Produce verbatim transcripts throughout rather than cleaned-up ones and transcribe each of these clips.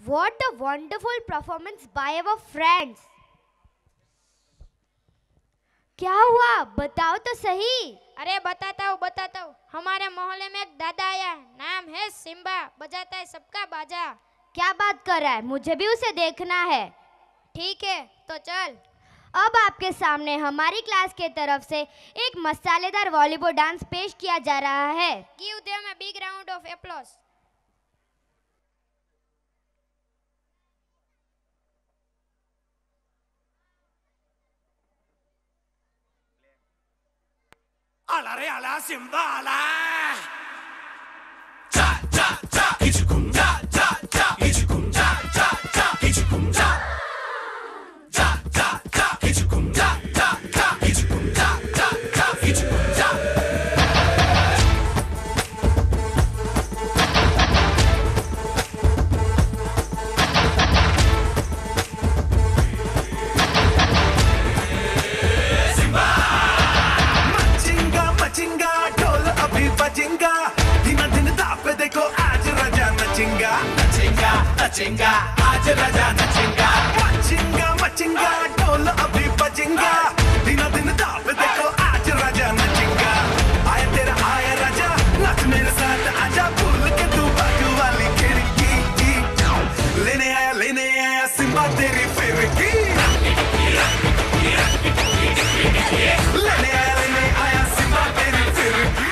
What a wonderful performance by our friends. क्या हुआ बताओ तो सही। अरे बताता हूँ बताता हूँ। हमारे मोहल्ले में एक दादा आया, नाम है सिम्बा, बजाता है सबका बाजा। क्या बात कर रहा है, मुझे भी उसे देखना है। ठीक है तो चल। अब आपके सामने हमारी क्लास के तरफ से एक मसालेदार वॉलीबॉल डांस पेश किया जा रहा है। Give them a big round of applause. Ala re ala simbala. Cha cha cha. Ichikum cha cha cha. Ichikum cha cha cha. Ichikum cha. Cha cha cha. Ichikum cha cha cha. Ichikum cha cha cha. Ichikum cha. बजेगा दिन दिन दापे देखो आज राजा नचेगा नचेगा नचेगा आज राजा नचेगा मचेगा मचेगा ढोल अभी बजेगा दिन दिन दापे देखो आज राजा नचेगा आया तेरा आया राजा नाच मेरे साथ आजा भूल के तू बाजू वाली खिड़की लेने आया लेने आया सिम्बा तेरी फिरकी लेने आया लेने आया सिम्बा तेरी फिरकी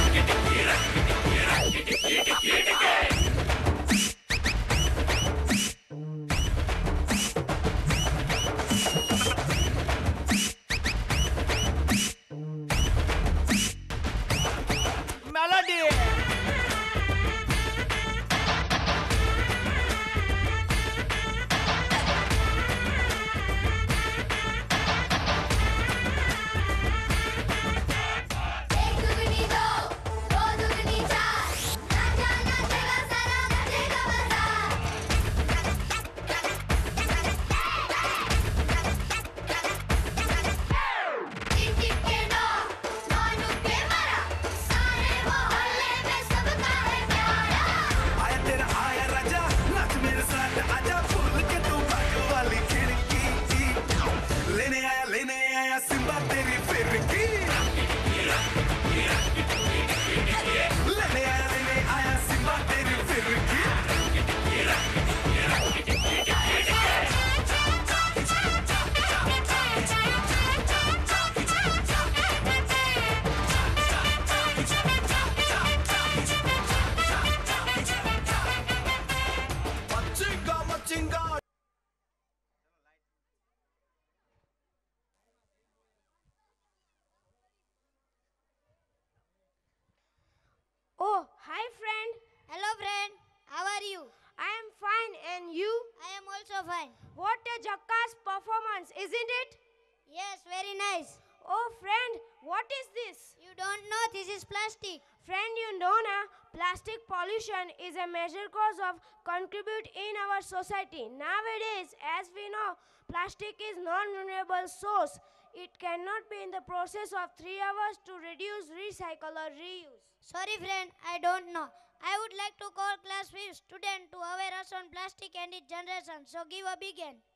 Oh, hi friend. Hello friend, how are you? I am fine and you? I am also fine. What a jackass performance, isn't it? Yes, very nice. Oh friend, what is this? You don't know this is plastic. Friend, you know na, plastic pollution is a major cause of contribute in our society. Nowadays, as we know, plastic is non-renewable source. It cannot be in the process of three hours to reduce, recycle or reuse. Sorry friend, I don't know. I would like to call class fifth student to aware us on plastic and its generation. So give a big hand.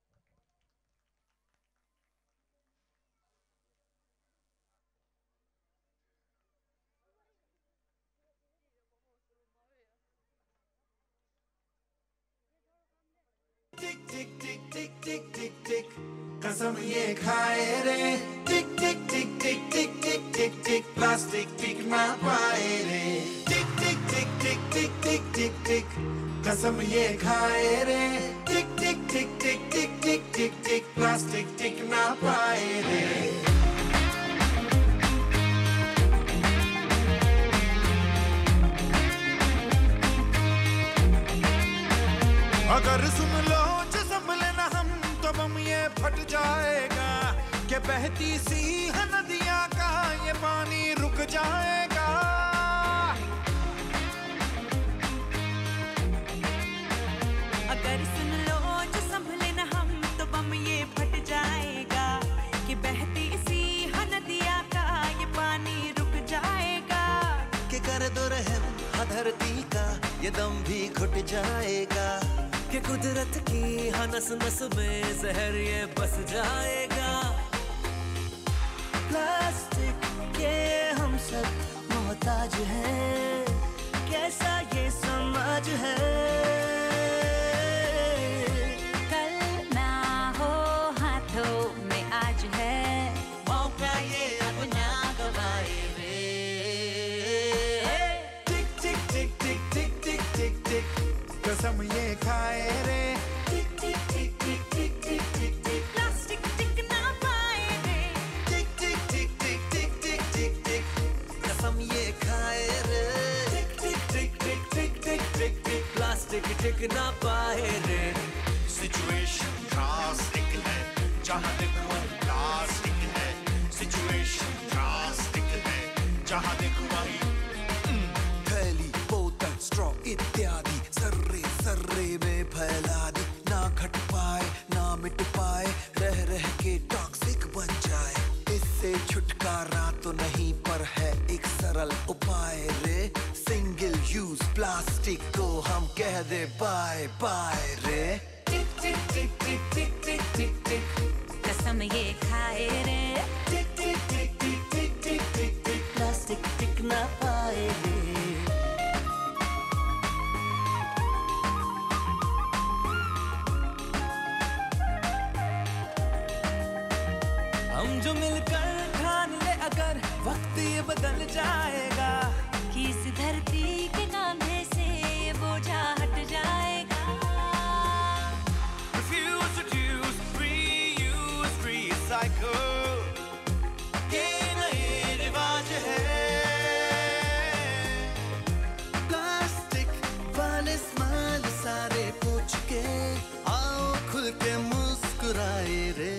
टिक टिक टिक टिक टिक टिक टिक कसम ये खाए रे टिक टिक टिक टिक टिक टिक टिक टिक plastic टिक ना पाए रे टिक टिक टिक टिक टिक टिक टिक टिक कसम ये खाए रे टिक टिक टिक टिक टिक टिक टिक टिक प्लास्टिक टिक ना पाए रे अगर सुन लो जो संभले ना हम तो बम ये फट जाएगा कि बहती सी नदियां का ये पानी रुक जाएगा अगर सुन लो जो संभले ना हम तो बम ये फट जाएगा कि बहती सी नदियां का ये पानी रुक जाएगा कि कर दो रहम धरती का ये दम भी घुट जाएगा कि कुदरत की हर नस नस में जहर ये बस जाएगा। प्लास्टिक के हम सब मोहताज हैं, कैसा ये समाज है। कल ना हो हाथों में आज है, मौका ये अब ना गवाए रे। टिक टिक टिक टिक टिक टिक टिक टिक कसम ये खाए रे। टिक टिक टिक टिक टिक टिक टिक टिक प्लास्टिक टिक ना पाए रे। टिक टिक टिक टिक टिक टिक टिक टिक कसम ये खाए रे। टिक टिक टिक टिक टिक टिक टिक टिक प्लास्टिक टिक ना पाए रे। सिचुएशन ड्रास्टिक है, जहाँ देखो प्लास्टिक है। सिचुएशन ड्रास्टिक है, जहाँ देखो वही थैली बोतल स्ट्रॉ इत्यादि सर्रे सर्रे में फैला दी। ना घट पाए ना मिट पाए, रह रह के टॉक्सिक बन जाए। इससे छुटकारा तो नहीं पर है एक सरल उपाय रे। सिंगल यूज प्लास्टिक को हम कह दे बाय बाय रे। टिक टिक टिक टिक टिक टिक टिक टिक कसम ये खाए रे। टिक टिक टिक टिक टिक टिक टिक टिक प्लास्टिक टिक ना पाए रे। हम जो मिलकर ठान ले अगर वक्त ये बदल जाएगा, कि इस धरती के कांधे से ये बोझा हट जाएगा। refuse to use, reuse, recycle, ये नए रिवाज है। प्लास्टिक वाले स्माइल सारे पूछ के आओ खुल के मुस्कुराए रे।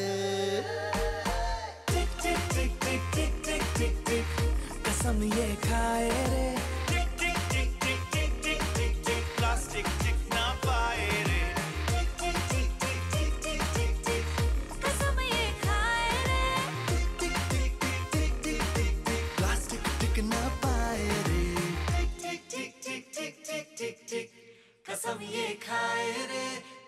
टिक टिक टिक टिक टिक टिक टिक टिक कसम ये खाए रे। टिक टिक टिक टिक टिक टिक टिक टिक प्लास्टिक टिक ना पाए रे। टिक टिक टिक टिक टिक टिक टिक टिक कसम ये खाए रे। टिक टिक टिक टिक टिक टिक टिक प्लास्टिक टिक ना पाए रे। टिक टिक टिक टिक टिक टिक टिक कसम ये खाए रे।